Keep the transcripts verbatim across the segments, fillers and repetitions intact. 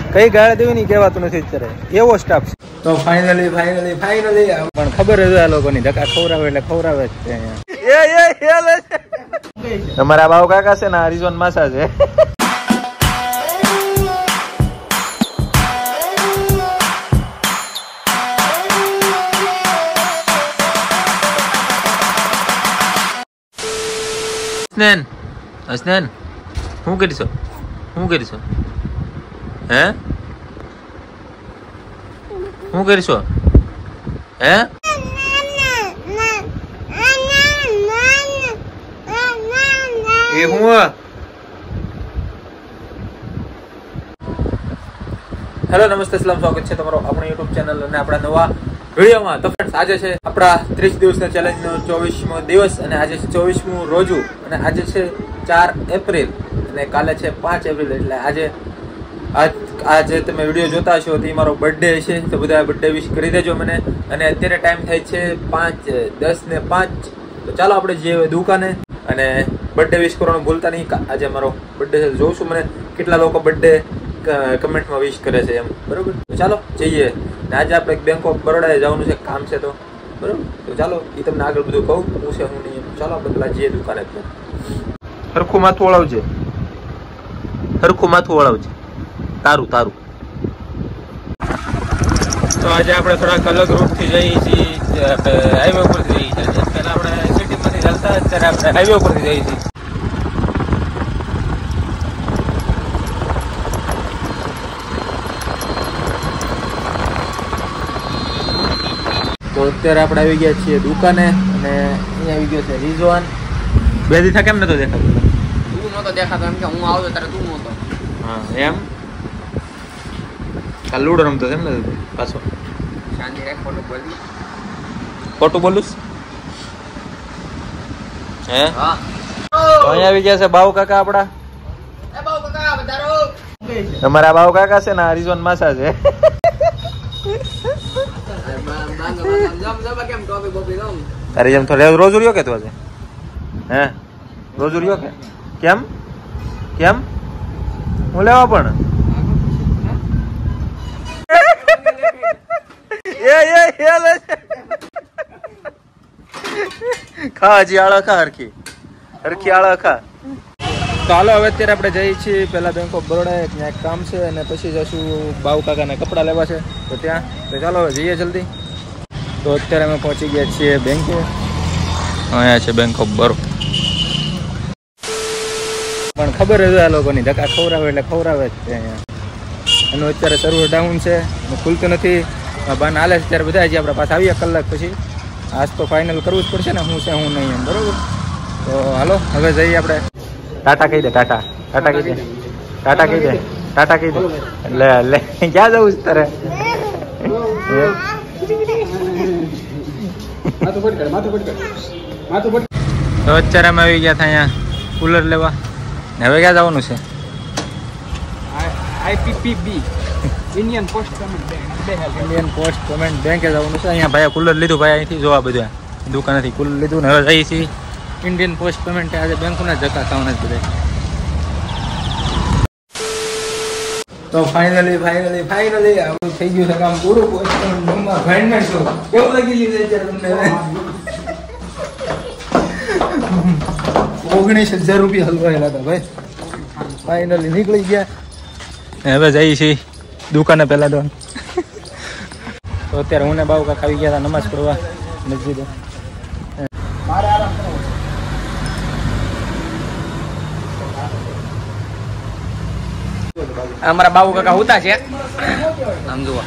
કઈ ગાળ દેવી ની કહેવાતું નથી અત્યારે, એવો સ્ટાફ છે. તો ફાઇનલી ફાઇનલી ફાઇનલી પણ ખબર જ આ લોકોની ધક્કા ખવરાવે એટલે ખવરાવે જ છે અહીંયા. તમારા બાવ કાકા છે ને હરિઝોન માસા છે. હસનેન હસનેન શું કરીશો શું કરીશો હે શું કરીશો હે એ હું હેલો નમસ્તે સલામ સ્વાગત છે તમારો આપણા યુટ્યુબ ચેનલ અને આપણા નવા વિડીયોમાં. તો ફ્રેન્ડ્સ આજે છે આપણા ત્રીસ દિવસના ચેલેન્જનો ચોવીસમો દિવસ અને આજે છે ચોવીસમું રોજુ અને આજે છે ચાર એપ્રિલ અને કાલે છે પાંચ એપ્રિલ એટલે આજે આજ આજે તમે વિડીયો જોતા હશો તે મારો બર્થડે છે તો બધા બર્થડે વિશ કરી દેજો મને. અને અત્યારે ટાઈમ થાય છે પાંચ દસ ને પાંચ. તો ચાલો આપણે જઈએ દુકાને અને બર્થડે વિશ કરવાનું ભૂલતા નહીં. આજે મારો બર્થડે છે, જોઉં છું મને કેટલા લોકો બર્થડે કમેન્ટમાં વિશ કરે છે એમ, બરોબર. તો ચાલો જઈએ. ને આજે આપણે બેંક ઓફ બરોડાએ જવાનું છે, કામ છે તો બરોબર. તો ચાલો એ તમને આગળ બધું કહું હું છે હું નહીં. ચાલો આપણે પેલા જઈએ દુકાને. હરખું માથું વળાવજે, હરખું માથું વળાવજે, તારું તારું. તો આજે આપણે થોડાક અલગ રૂટથી જઈએ છીએ, હાઈવે ઉપરથી જઈએ છીએ. પહેલાં આપણે સિટીમાંથી ચાલતા અત્યારે આપણે હાઈવે ઉપરથી જઈએ છીએ. તો અત્યારે આપણે આવી ગયા છીએ દુકાને અને અહીંયા આવી ગયો છે રિઝવાન. બે દિવસ કેમ નતો દેખાતો? તું નતો દેખાતો એમ કે હું આવતો ત્યારે તું નતો. હા એમ કાલ લૂડો રમતો એમ ને પાછો. શાંતિ રાખ, ખોટું બોલી. ખોટું બોલું હે? હા. અહીંયા આવી ગયા છે બાવ કાકા આપડા. એ બાવ કાકા વધારો. તમારા બાવ કાકા છે ને હરિઝોન માસા છે. તારી જેમ થોડે રોજ રહ્યો કે તું આજે હે રોજ રહ્યો કે કેમ કેમ હું લેવા પણ ખા હજી આળા ખા હરખી હરખી આળા ખા. તો હાલો હવે અત્યારે આપણે જઈએ છીએ પેલા બેંક ઓફ બરોડા, ત્યાં એક કામ છે અને પછી જશું બાવ કાકાને કપડાં લેવા છે તો ત્યાં. તો ચાલો હવે જઈએ જલ્દી. તો અત્યારે અમે પહોંચી ગયા છીએ બેંકે. અહીંયા છે બેંક ઓફ બરોડા. પણ ખબર જ આ લોકોની ધક્કા ખવરાવે એટલે ખવરાવે જ છે અહીંયા. એનું અત્યારે સર્વર ડાઉન છે, ખુલતું નથી. બાન હાલે છે ત્યારે બધા હજી આપણા પાસે આવીએ કલાક પછી. આજ તો ફાઇનલ કરવું જ પડશે ને હું છે હું નહીં એમ, બરોબર. તો હાલો હવે જઈએ આપણે. ટાટા કહી દે, ટાટા ટાટા કહી દે, ટાટા કહી દે, ટાટા કહી દે. લે લે ક્યાં જવું છે તારે? તો અત્યારે અમે આવી ગયા હતા અહીંયા કુલર લેવા. ને હવે ક્યાં જવાનું છે? IPPB Indian post payment bank. Indian post payment બેંકે જવાનું છે. અહીંયા ભાઈ કુલર લીધું, ભાઈ અહીંથી જોવા બધા દુકાનેથી કુલર લીધું ને હવે જઈએ છીએ ઇન્ડિયન પોસ્ટ પેમેન્ટ. આજે બેંકોના ધક્કા ખાવાના જ બધા. તો ફાઇનલી ફાઇનલી ફાઇનલી આપણું થઈ ગયું છે કામ પૂરું. પોસ્ટ પેમેન્ટ બેંકમાં ફાઇનલ છો કેવું લાગી ગયું છે અત્યારે તમને? ઓગણીસ હજાર રૂપિયા હલવાયેલા હતા ભાઈ. ફાઇનલી નીકળી ગયા. હવે જઈએ છીએ દુકાને પહેલા તો. તો અત્યારે હું ને બાવ કાકા આવી ગયા હતા નમાઝ પડવા મસ્જિદે. અમારા બાબુ કાકા હોતા છે આમ જોવા.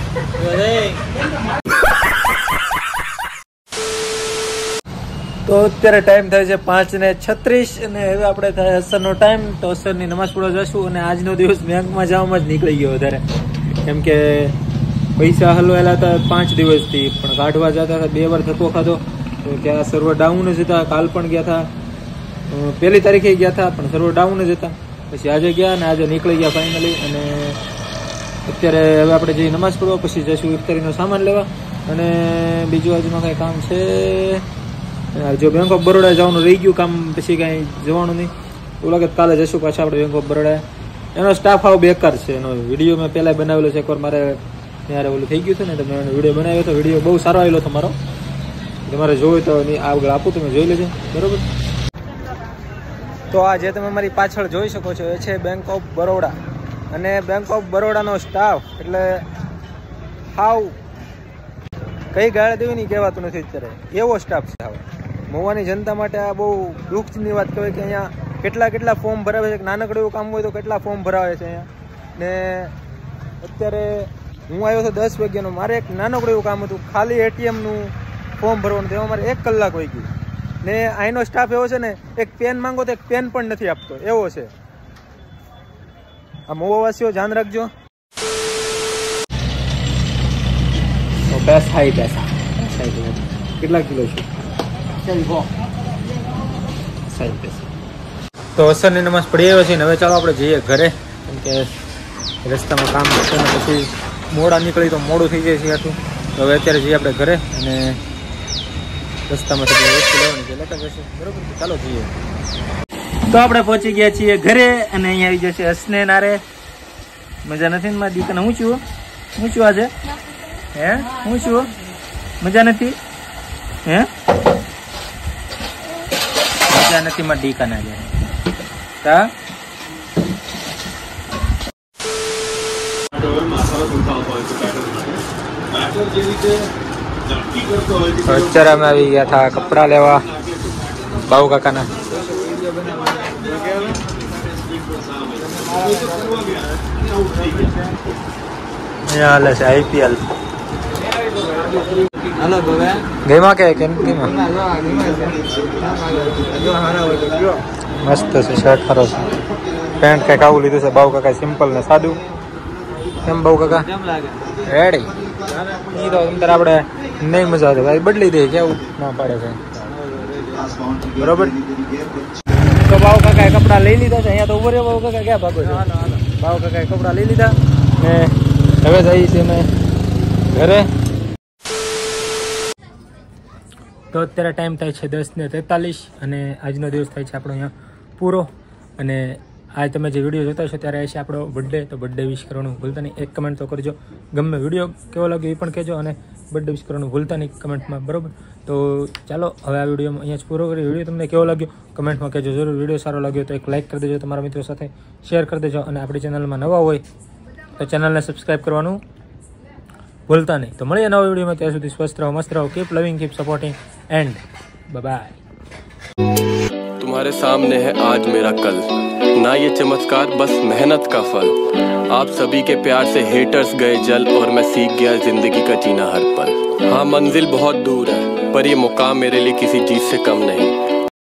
તો અત્યારે ટાઈમ થાય છે પાંચ ને છત્રીસ અને હવે આપણે થાય અસરનો ટાઈમ. તો અસરની નમાઝ પડવા જશું અને આજનો દિવસ બેંકમાં જવામાં જ નીકળી ગયો વધારે, કેમ કે પૈસા હલવાયેલા હતા પાંચ દિવસથી પણ કાઢવા જતા હતા બે વાર ધક્કો ખાધો. તો ત્યાં સર્વર ડાઉન જ હતા. કાલ પણ ગયા હતા, પહેલી તારીખે ગયા હતા પણ સર્વર ડાઉન જ હતા. પછી આજે ગયા અને આજે નીકળી ગયા ફાઇનલી. અને અત્યારે હવે આપણે જઈ નમાઝ પડવા, પછી જઈશું ઇફતારીનો સામાન લેવા અને બીજું આજમાં કાંઈ કામ છે. જો બેંક ઓફ બરોડા જવાનું રહી ગયું કામ, પછી કાંઈ જવાનું નહીં એવું લાગે. કાલે જશું પાછા આપણે બેંક ઓફ બરોડા. એનો સ્ટાફ આવો બેકાર છે. એનો વિડીયો મેં પહેલા બનાવેલો છે એકવાર, મારે ત્યારે ઓલું થઈ ગયું હતું ને તો મેં એનો વિડીયો બનાવ્યો હતો. વિડીયો બહુ સારો આવેલો તમારો, તમારે જોયું તો આગળ આપું તમે જોઈ લેજો બરોબર. તો આ જે તમે મારી પાછળ જોઈ શકો છો એ છે બેંક ઓફ બરોડા, અને બેંક ઓફ બરોડાનો સ્ટાફ એટલે હાવ કઈ ગાળ દેવી નહીં કહેવાતું નથી અત્યારે, એવો સ્ટાફ છે. હવે મહુવાની જનતા માટે આ બહુ દુઃખની વાત કહેવાય કે અહીંયા કેટલા કેટલા ફોર્મ ભરાવે છે. નાનકડું એવું કામ હોય તો કેટલા ફોર્મ ભરાવે છે અહીંયા. ને અત્યારે હું આવ્યો હતો દસ વાગ્યાનો, મારે એક નાનકડું એવું કામ હતું, ખાલી એટીએમનું ફોર્મ ભરવાનું, તેમાં મારે એક કલાક વહી ગયું. ને અહીંનો સ્ટાફ એવો છે ને, એક પેન માંગો તો એક પેન પણ નથી આપતો, એવો છે. આ મહુવાસીઓ ધ્યાન રાખજો. કેટલા કિલો છે? તો અસરની નમાઝ પડી આવ્યો છે ને હવે ચાલો આપણે જઈએ ઘરે, કેમ કે રસ્તામાં કામ છે ને પછી મોડા નીકળી તો મોડું થઈ જાય છે આટલું. તો હવે અત્યારે જઈએ આપણે ઘરે, અને રસ્તામાં વસ્તુ લેવાની છે લેતા જશે બરોબર. ચાલો જઈએ. તો આપણે પહોંચી ગયા છીએ ઘરે, અને અહીંયા આવી જશે હસને નારે. મજા નથી ને મારી દીકરાને? હું છું હું છું આજે હે હું છું મજા નથી હે મજા નથી મારી દીકરાને આજે. તા અત્યારે અમે આવી ગયા હતા કપડા લેવા બાઉ કાકાના. અહીંયા હાલે છે આઈપીએલ. ગેમાં કે કેમ ગેમાં મસ્ત છે, શર્ટ સારો છે, પેન્ટ કંઈક આવું લીધું છે બાઉ કાકા, સિમ્પલ ને સાદું. કેમ બાઉ કાકા રેડી? એ તો અંદર આપણે નહીં મજા આવે ભાઈ, બદલી દે કેવું ના પાડે છે બરોબર. તો બાઉ કાકાએ કપડાં લઈ લીધા છે. અહીંયા તો ઉભો રહ્યો બાઉ કાકા, ક્યાં ભાગો છો? બાઉ કાકાએ કપડાં લઈ લીધા ને હવે જઈએ છીએ અમે ઘરે. તો અત્યારે ટાઈમ થાય છે દસ ને તેતાલીસ, અને આજનો દિવસ થાય છે આપણો અહીંયા પૂરો. અને આજ તમે જે વિડીયો જોતા છો ત્યારે છે આપણો બર્થડે, તો બર્થડે વિશ કરવાનું ભૂલતા નહીં. એક કમેન્ટ તો કરજો, ગમે વિડીયો કેવો લાગ્યો એ પણ કહેજો, અને બર્થડે વિશ કરવાનું ભૂલતા નહીં કમેન્ટમાં બરોબર. તો ચાલો હવે આ વિડીયોમાં અહીંયા જ પૂરો કરીએ. વિડીયો તમને કેવો લાગ્યો કમેન્ટમાં કહેજો જરૂર. વિડીયો સારો લાગ્યો તો એક લાઇક કરી દેજો, તમારા મિત્રો સાથે શેર કરી દેજો, અને આપણી ચેનલમાં નવા હોય તો ચેનલને સબસ્ક્રાઈબ કરવાનું ભૂલતા નહીં. તો મળીએ નવા વિડીયોમાં, ત્યાં સુધી સ્વસ્થ રહો, મસ્ત રહો, કીપ લવિંગ, કીપ સપોર્ટિંગ એન્ડ બાય. तुम्हारे सामने है आज मेरा कल, ना ये चमत्कार बस मेहनत का फल. आप सभी के प्यार से हेटर्स गए जल, और मैं सीख गया जिंदगी का जीना हर पल. हाँ मंजिल बहुत दूर है, पर ये मुकाम मेरे लिए किसी चीज से कम नहीं.